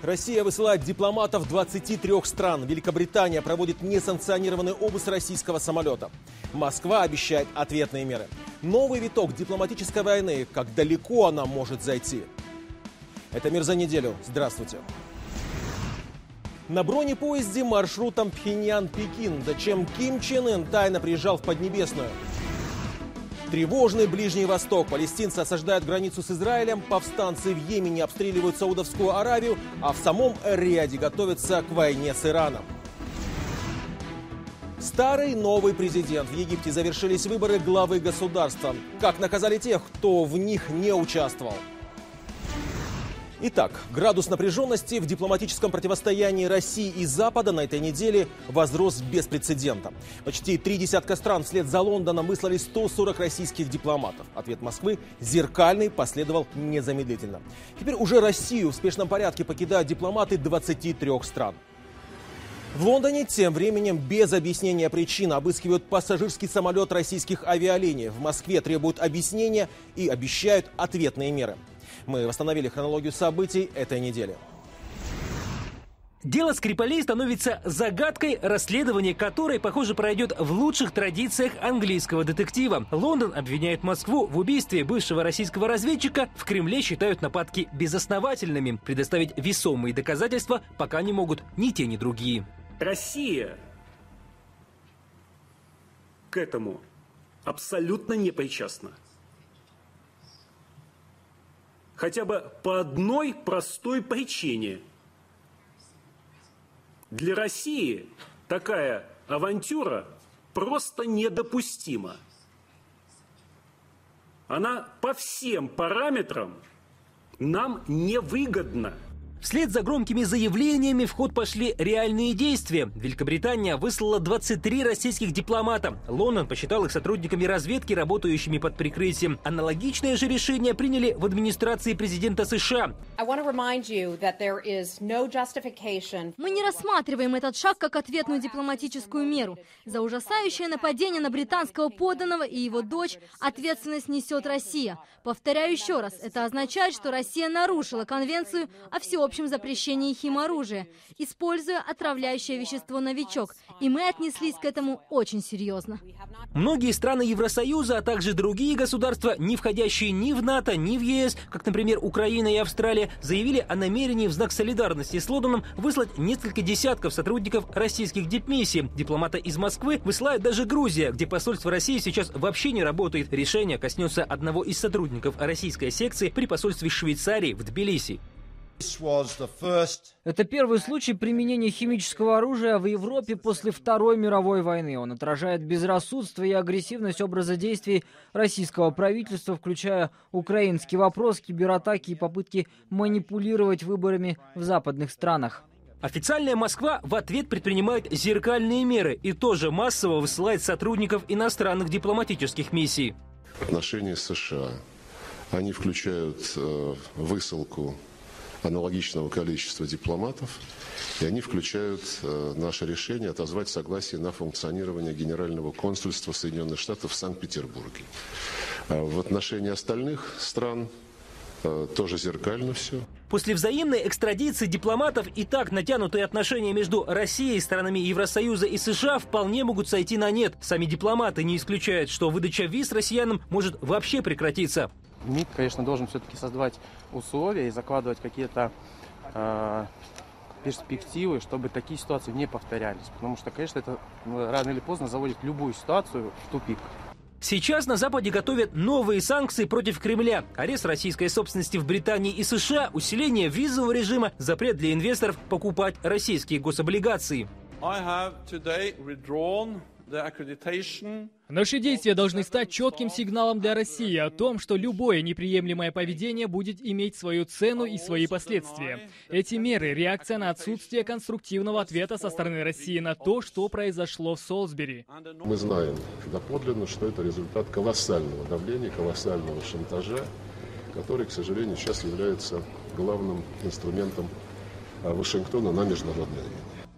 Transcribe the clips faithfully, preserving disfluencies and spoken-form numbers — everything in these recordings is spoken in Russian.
Россия высылает дипломатов двадцати трёх стран. Великобритания проводит несанкционированный обыск российского самолета. Москва обещает ответные меры. Новый виток дипломатической войны. Как далеко она может зайти? Это «Мир за неделю». Здравствуйте. На бронепоезде маршрутом Пхеньян-Пекин. Зачем Ким Чен Ын тайно приезжал в Поднебесную? Тревожный Ближний Восток. Палестинцы осаждают границу с Израилем, повстанцы в Йемене обстреливают Саудовскую Аравию, а в самом Эр-Рияде готовятся к войне с Ираном. Старый новый президент. В Египте завершились выборы главы государства. Как наказали тех, кто в них не участвовал? Итак, градус напряженности в дипломатическом противостоянии России и Запада на этой неделе возрос без прецедента. Почти три десятка стран вслед за Лондоном выслали сто сорок российских дипломатов. Ответ Москвы зеркальный последовал незамедлительно. Теперь уже Россию в спешном порядке покидают дипломаты двадцати трёх стран. В Лондоне тем временем без объяснения причин обыскивают пассажирский самолет российских авиалиний. В Москве требуют объяснения и обещают ответные меры. Мы восстановили хронологию событий этой недели. Дело Скрипалей становится загадкой, расследование которой, похоже, пройдет в лучших традициях английского детектива. Лондон обвиняет Москву в убийстве бывшего российского разведчика. В Кремле считают нападки безосновательными. Предоставить весомые доказательства пока не могут ни те, ни другие. Россия к этому абсолютно не причастна. Хотя бы по одной простой причине. Для России такая авантюра просто недопустима. Она по всем параметрам нам невыгодна. Вслед за громкими заявлениями в ход пошли реальные действия. Великобритания выслала двадцать три российских дипломата. Лондон посчитал их сотрудниками разведки, работающими под прикрытием. Аналогичное же решение приняли в администрации президента США. Мы не рассматриваем этот шаг как ответную дипломатическую меру. За ужасающее нападение на британского подданного и его дочь ответственность несет Россия. Повторяю еще раз, это означает, что Россия нарушила конвенцию о всеобщем общем запрещении химоружия, используя отравляющее вещество «Новичок». И мы отнеслись к этому очень серьезно. Многие страны Евросоюза, а также другие государства, не входящие ни в НАТО, ни в ЕС, как, например, Украина и Австралия, заявили о намерении в знак солидарности с Лондоном выслать несколько десятков сотрудников российских дипмиссий. Дипломата из Москвы высылает даже Грузия, где посольство России сейчас вообще не работает. Решение коснется одного из сотрудников российской секции при посольстве Швейцарии в Тбилиси. Это первый случай применения химического оружия в Европе после Второй мировой войны. Он отражает безрассудство и агрессивность образа действий российского правительства, включая украинский вопрос, кибератаки и попытки манипулировать выборами в западных странах. Официальная Москва в ответ предпринимает зеркальные меры и тоже массово высылает сотрудников иностранных дипломатических миссий. Отношения с США, они включают э, высылку аналогичного количества дипломатов, и они включают э, наше решение отозвать согласие на функционирование Генерального консульства Соединенных Штатов в Санкт-Петербурге. А в отношении остальных стран э, тоже зеркально все. После взаимной экстрадиции дипломатов и так натянутые отношения между Россией, странами Евросоюза и США вполне могут сойти на нет. Сами дипломаты не исключают, что выдача виз россиянам может вообще прекратиться. МИД, конечно, должен все-таки создавать условия и закладывать какие-то э, перспективы, чтобы такие ситуации не повторялись. Потому что, конечно, это рано или поздно заводит любую ситуацию в тупик. Сейчас на Западе готовят новые санкции против Кремля. Арест российской собственности в Британии и США, усиление визового режима, запрет для инвесторов покупать российские гособлигации. Наши действия должны стать четким сигналом для России о том, что любое неприемлемое поведение будет иметь свою цену и свои последствия. Эти меры – реакция на отсутствие конструктивного ответа со стороны России на то, что произошло в Солсбери. Мы знаем доподлинно, что это результат колоссального давления, колоссального шантажа, который, к сожалению, сейчас является главным инструментом Вашингтона на международной арене.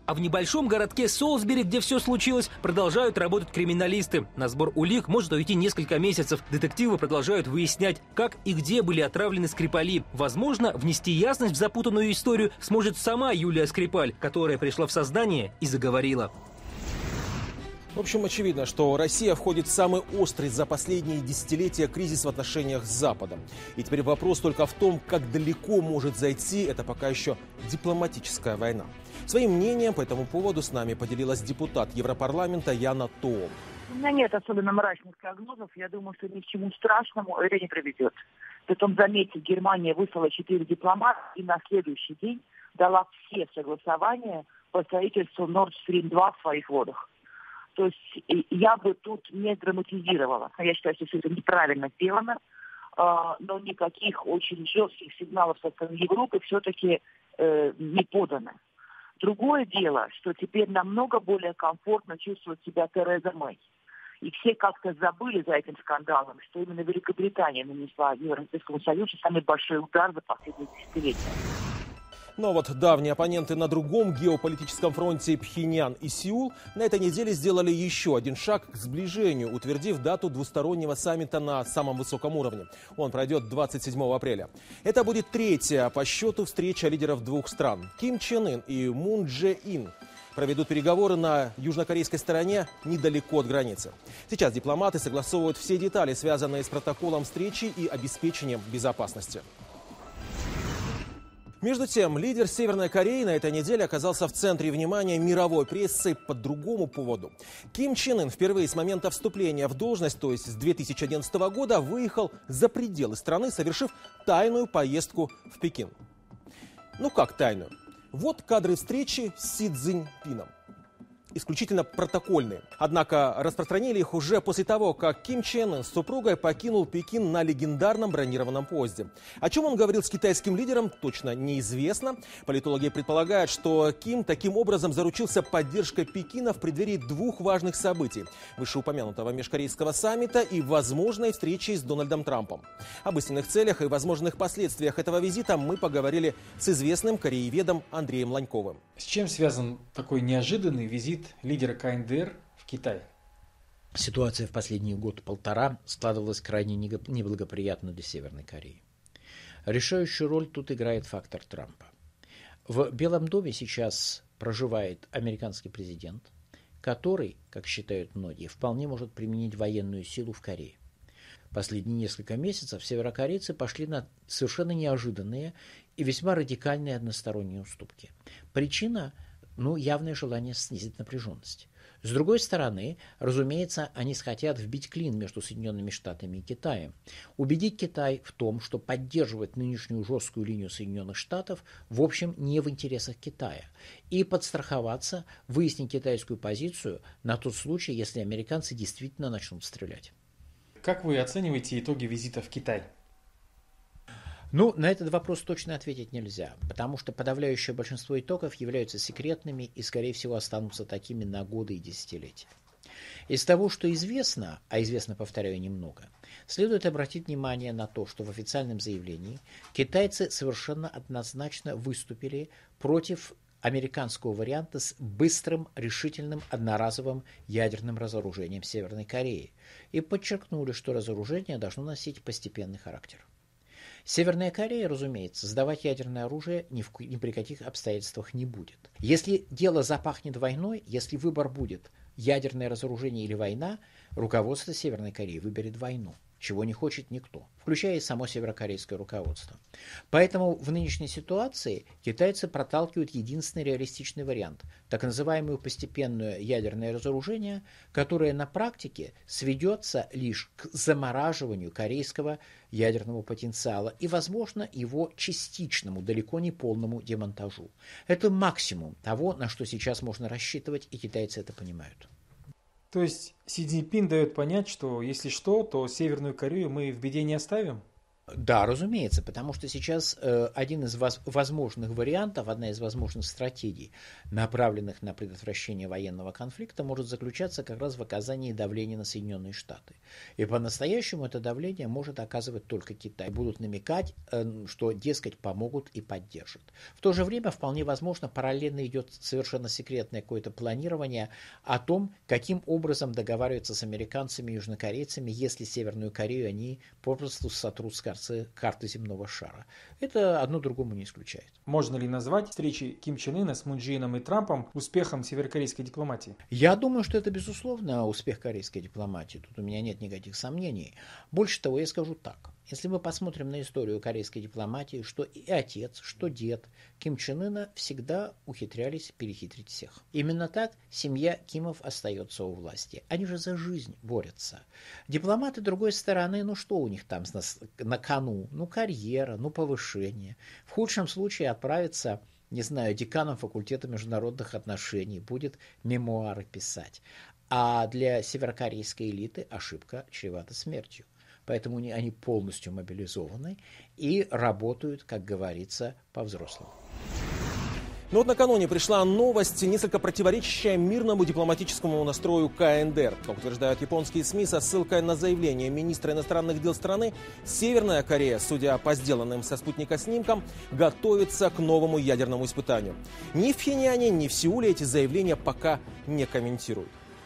А в небольшом городке Солсбери, где все случилось, продолжают работать криминалисты. На сбор улик может уйти несколько месяцев. Детективы продолжают выяснять, как и где были отравлены Скрипали. Возможно, внести ясность в запутанную историю сможет сама Юлия Скрипаль, которая пришла в создание и заговорила. В общем, очевидно, что Россия входит в самый острый за последние десятилетия кризис в отношениях с Западом. И теперь вопрос только в том, как далеко может зайти эта пока еще дипломатическая война. Своим мнением по этому поводу с нами поделилась депутат Европарламента Яна Тоом. У меня нет особенно мрачных прогнозов. Я думаю, что ни к чему страшному это не приведет. Притом, заметьте, Германия выслала четыре дипломата и на следующий день дала все согласования по строительству Nord Stream два в своих водах. То есть я бы тут не драматизировала. Я считаю, что все это неправильно сделано, но никаких очень жестких сигналов со стороны Европы все-таки не подано. Другое дело, что теперь намного более комфортно чувствует себя Тереза Мэй. И все как-то забыли за этим скандалом, что именно Великобритания нанесла Европейскому Союзу самый большой удар за последние десятилетия. Но вот давние оппоненты на другом геополитическом фронте Пхеньян и Сеул на этой неделе сделали еще один шаг к сближению, утвердив дату двустороннего саммита на самом высоком уровне. Он пройдет двадцать седьмого апреля. Это будет третья по счету встреча лидеров двух стран. Ким Чен Ын и Мун Дже Ин проведут переговоры на южнокорейской стороне недалеко от границы. Сейчас дипломаты согласовывают все детали, связанные с протоколом встречи и обеспечением безопасности. Между тем, лидер Северной Кореи на этой неделе оказался в центре внимания мировой прессы по другому поводу. Ким Чен Ын впервые с момента вступления в должность, то есть с две тысячи одиннадцатого года, выехал за пределы страны, совершив тайную поездку в Пекин. Ну как тайную? Вот кадры встречи с Си Цзиньпином. Исключительно протокольные. Однако распространили их уже после того, как Ким Чен Ын с супругой покинул Пекин на легендарном бронированном поезде. О чем он говорил с китайским лидером, точно неизвестно. Политологи предполагают, что Ким таким образом заручился поддержкой Пекина в преддверии двух важных событий: вышеупомянутого межкорейского саммита и возможной встречи с Дональдом Трампом. Об истинных целях и возможных последствиях этого визита мы поговорили с известным корееведом Андреем Ланьковым. С чем связан такой неожиданный визит лидера ка эн дэ эр в Китай? Ситуация в последний год-полтора складывалась крайне неблагоприятно для Северной Кореи. Решающую роль тут играет фактор Трампа. В Белом доме сейчас проживает американский президент, который, как считают многие, вполне может применить военную силу в Корее. Последние несколько месяцев северокорейцы пошли на совершенно неожиданные и весьма радикальные односторонние уступки. Причина – ну, явное желание снизить напряженность. С другой стороны, разумеется, они хотят вбить клин между Соединенными Штатами и Китаем. Убедить Китай в том, что поддерживать нынешнюю жесткую линию Соединенных Штатов в общем не в интересах Китая. И подстраховаться, выяснить китайскую позицию на тот случай, если американцы действительно начнут стрелять. Как вы оцениваете итоги визита в Китай? Ну, на этот вопрос точно ответить нельзя, потому что подавляющее большинство итогов являются секретными и, скорее всего, останутся такими на годы и десятилетия. Из того, что известно, а известно, повторяю, немного, следует обратить внимание на то, что в официальном заявлении китайцы совершенно однозначно выступили против американского варианта с быстрым, решительным, одноразовым ядерным разоружением Северной Кореи и подчеркнули, что разоружение должно носить постепенный характер. Северная Корея, разумеется, сдавать ядерное оружие ни, в, ни при каких обстоятельствах не будет. Если дело запахнет войной, если выбор будет ядерное разоружение или война, руководство Северной Кореи выберет войну, чего не хочет никто, включая и само северокорейское руководство. Поэтому в нынешней ситуации китайцы проталкивают единственный реалистичный вариант, так называемое постепенное ядерное разоружение, которое на практике сведется лишь к замораживанию корейского ядерного потенциала и, возможно, его частичному, далеко не полному демонтажу. Это максимум того, на что сейчас можно рассчитывать, и китайцы это понимают. То есть Си Цзиньпин дает понять, что если что, то Северную Корею мы в беде не оставим? Да, разумеется, потому что сейчас э, один из воз- возможных вариантов, одна из возможных стратегий, направленных на предотвращение военного конфликта, может заключаться как раз в оказании давления на Соединенные Штаты. И по-настоящему это давление может оказывать только Китай. Будут намекать, э, что, дескать, помогут и поддержат. В то же время, вполне возможно, параллельно идет совершенно секретное какое-то планирование о том, каким образом договариваться с американцами и южнокорейцами, если Северную Корею они попросту сотрут с карты земного шара. Это одно другому не исключает. Можно ли назвать встречи Ким Чен Ына с Мун Чжэ Ином и Трампом успехом северокорейской дипломатии? Я думаю, что это, безусловно, успех корейской дипломатии. Тут у меня нет никаких сомнений. Больше того, я скажу так. Если мы посмотрим на историю корейской дипломатии, что и отец, что дед Ким Чен Ына всегда ухитрялись перехитрить всех. Именно так семья Кимов остается у власти. Они же за жизнь борются. Дипломаты другой стороны, ну что у них там на, на кону? Ну карьера, ну повышение. В худшем случае отправиться, не знаю, деканом факультета международных отношений, будет мемуары писать. А для северокорейской элиты ошибка чревата смертью. Поэтому они полностью мобилизованы и работают, как говорится, по-взрослому. Но вот накануне пришла новость, несколько противоречащая мирному дипломатическому настрою ка эн дэ эр. Как утверждают японские СМИ, со ссылкой на заявление министра иностранных дел страны, Северная Корея, судя по сделанным со спутника снимкам, готовится к новому ядерному испытанию. Ни в Пхеньяне, ни в Сеуле эти заявления пока не комментируют.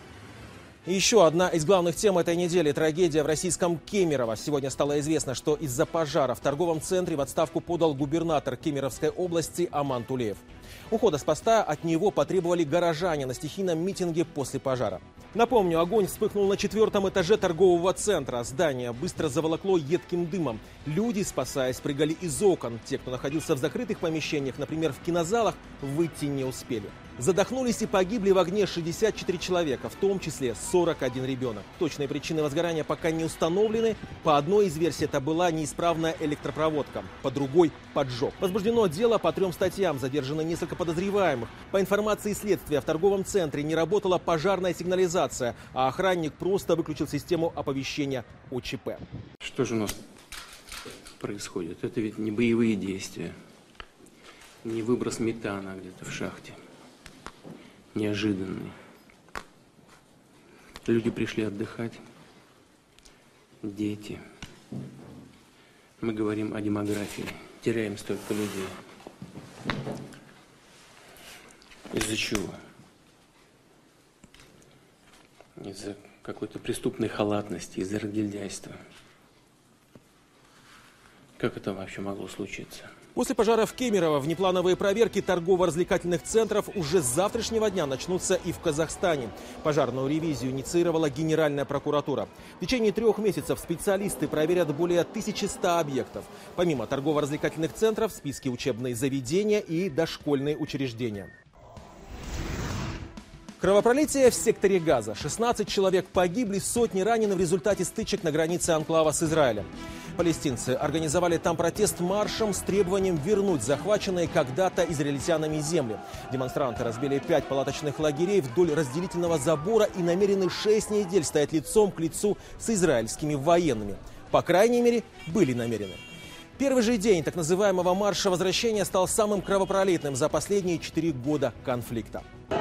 И еще одна из главных тем этой недели – трагедия в российском Кемерово. Сегодня стало известно, что из-за пожара в торговом центре в отставку подал губернатор Кемеровской области Аман Тулеев. Ухода с поста от него потребовали горожане на стихийном митинге после пожара. Напомню, огонь вспыхнул на четвертом этаже торгового центра. Здание быстро заволокло едким дымом. Люди, спасаясь, прыгали из окон. Те, кто находился в закрытых помещениях, например, в кинозалах, выйти не успели. Задохнулись и погибли в огне шестьдесят четыре человека, в том числе сорок один ребенок. Точные причины возгорания пока не установлены. По одной из версий это была неисправная электропроводка, по другой – поджог. Возбуждено дело по трем статьям, задержано несколько подозреваемых. По информации следствия, в торговом центре не работала пожарная сигнализация, а охранник просто выключил систему оповещения о че пэ. Что же у нас происходит? Это ведь не боевые действия, не выброс метана где-то в шахте. Неожиданный. Люди пришли отдыхать. Дети. Мы говорим о демографии. Теряем столько людей. Из-за чего? Из-за какой-то преступной халатности, из-за разгильдяйства. Как это вообще могло случиться? После пожара в Кемерово внеплановые проверки торгово-развлекательных центров уже с завтрашнего дня начнутся и в Казахстане. Пожарную ревизию инициировала Генеральная прокуратура. В течение трех месяцев специалисты проверят более тысячи ста объектов. Помимо торгово-развлекательных центров, в списке учебные заведения и дошкольные учреждения. Кровопролитие в секторе Газа. шестнадцать человек погибли, сотни ранены в результате стычек на границе анклава с Израилем. Палестинцы организовали там протест маршем с требованием вернуть захваченные когда-то израильтянами земли. Демонстранты разбили пять палаточных лагерей вдоль разделительного забора и намерены шесть недель стоять лицом к лицу с израильскими военными. По крайней мере, были намерены. Первый же день так называемого марша возвращения стал самым кровопролитным за последние четыре года конфликта.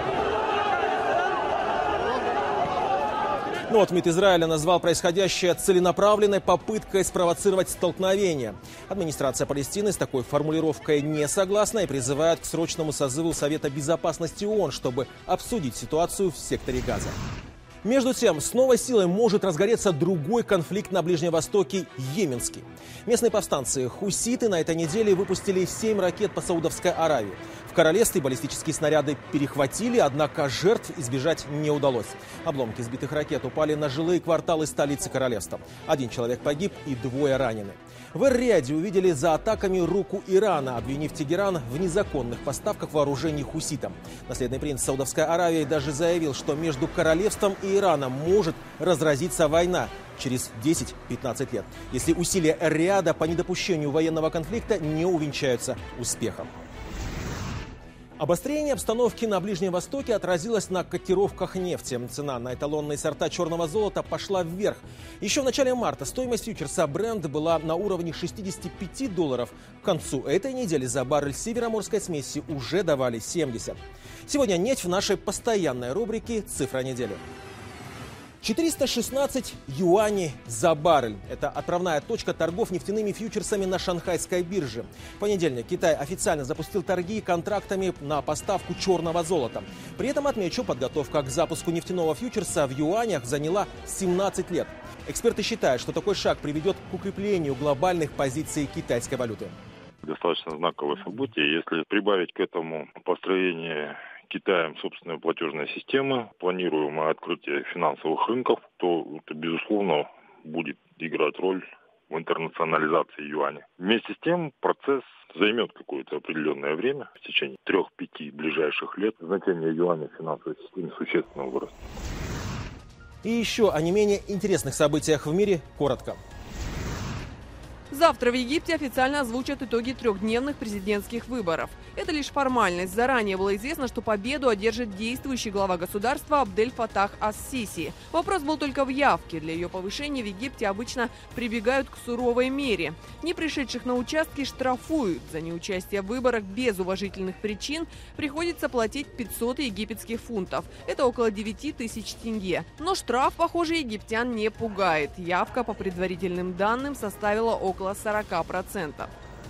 Но вот МИД Израиля назвал происходящее целенаправленной попыткой спровоцировать столкновение. Администрация Палестины с такой формулировкой не согласна и призывает к срочному созыву Совета Безопасности ООН, чтобы обсудить ситуацию в секторе Газа. Между тем, с новой силой может разгореться другой конфликт на Ближнем Востоке – йеменский. Местные повстанцы хуситы на этой неделе выпустили семь ракет по Саудовской Аравии. В королевстве баллистические снаряды перехватили, однако жертв избежать не удалось. Обломки сбитых ракет упали на жилые кварталы столицы королевства. Один человек погиб и двое ранены. В Эр-Рияде увидели за атаками руку Ирана, обвинив Тегеран в незаконных поставках вооружений хуситам. Наследный принц Саудовской Аравии даже заявил, что между королевством и Ираном может разразиться война через десять-пятнадцать лет, если усилия Эр-Рияда по недопущению военного конфликта не увенчаются успехом. Обострение обстановки на Ближнем Востоке отразилось на котировках нефти. Цена на эталонные сорта черного золота пошла вверх. Еще в начале марта стоимость фьючерса Brent была на уровне шестидесяти пяти долларов. К концу этой недели за баррель североморской смеси уже давали семьдесят. Сегодня нефть в нашей постоянной рубрике «Цифра недели». четыреста шестнадцать юаней за баррель. Это отправная точка торгов нефтяными фьючерсами на шанхайской бирже. В понедельник Китай официально запустил торги контрактами на поставку черного золота. При этом, отмечу, подготовка к запуску нефтяного фьючерса в юанях заняла семнадцать лет. Эксперты считают, что такой шаг приведет к укреплению глобальных позиций китайской валюты. Достаточно знаковое событие. Если прибавить к этому построение Китаем собственной платежной системы, планируемое открытие финансовых рынков, то это, безусловно, будет играть роль в интернационализации юаня. Вместе с тем процесс займет какое-то определенное время. В течение трех-пяти ближайших лет значение юаня в финансовой системе существенно вырастет. И еще о не менее интересных событиях в мире коротко. Завтра в Египте официально озвучат итоги трехдневных президентских выборов. Это лишь формальность. Заранее было известно, что победу одержит действующий глава государства Абдель-Фатах ас-Сиси. Вопрос был только в явке. Для ее повышения в Египте обычно прибегают к суровой мере. Не пришедших на участки штрафуют. За неучастие в выборах без уважительных причин приходится платить пятьсот египетских фунтов. Это около девяти тысяч тенге. Но штраф, похоже, египтян не пугает. Явка, по предварительным данным, составила около сорока процентов.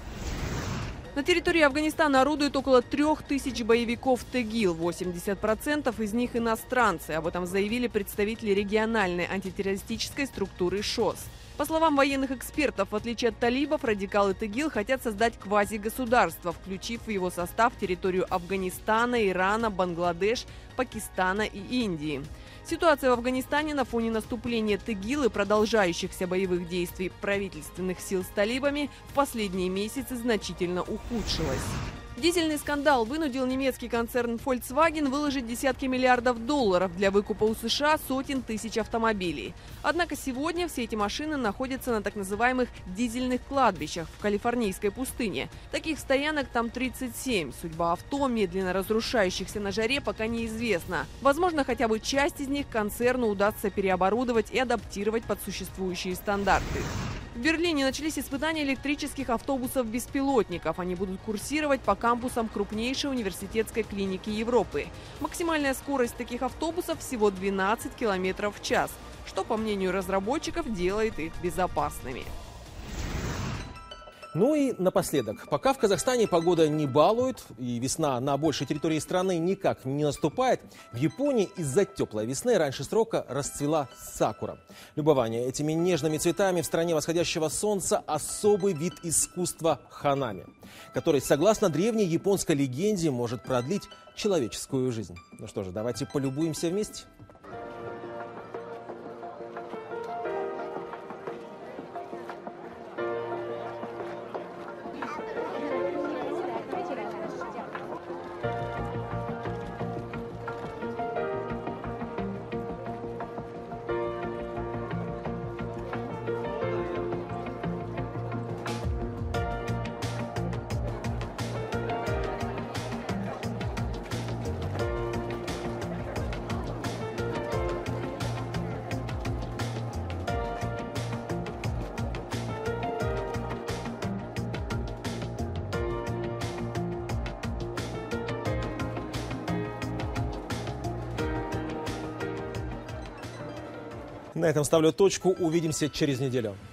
На территории Афганистана орудует около трех тысяч боевиков ТЭГИЛ. восемьдесят процентов из них иностранцы. Об этом заявили представители региональной антитеррористической структуры ШОС. По словам военных экспертов, в отличие от талибов, радикалы ТЭГИЛ хотят создать квазигосударство, включив в его состав территорию Афганистана, Ирана, Бангладеш, Пакистана и Индии. Ситуация в Афганистане на фоне наступления ТЭГИЛ и продолжающихся боевых действий правительственных сил с талибами в последние месяцы значительно ухудшилась. Дизельный скандал вынудил немецкий концерн Volkswagen выложить десятки миллиардов долларов для выкупа у США сотен тысяч автомобилей. Однако сегодня все эти машины находятся на так называемых дизельных кладбищах в калифорнийской пустыне. Таких стоянок там тридцать семь. Судьба авто, медленно разрушающихся на жаре, пока неизвестна. Возможно, хотя бы часть из них концерну удастся переоборудовать и адаптировать под существующие стандарты. В Берлине начались испытания электрических автобусов-беспилотников. Они будут курсировать по кампусам крупнейшей университетской клиники Европы. Максимальная скорость таких автобусов всего двенадцать километров в час, что, по мнению разработчиков, делает их безопасными. Ну и напоследок. Пока в Казахстане погода не балует и весна на большей территории страны никак не наступает, в Японии из-за теплой весны раньше срока расцвела сакура. Любование этими нежными цветами в стране восходящего солнца – особый вид искусства ханами, который, согласно древней японской легенде, может продлить человеческую жизнь. Ну что же, давайте полюбуемся вместе. На этом ставлю точку. Увидимся через неделю.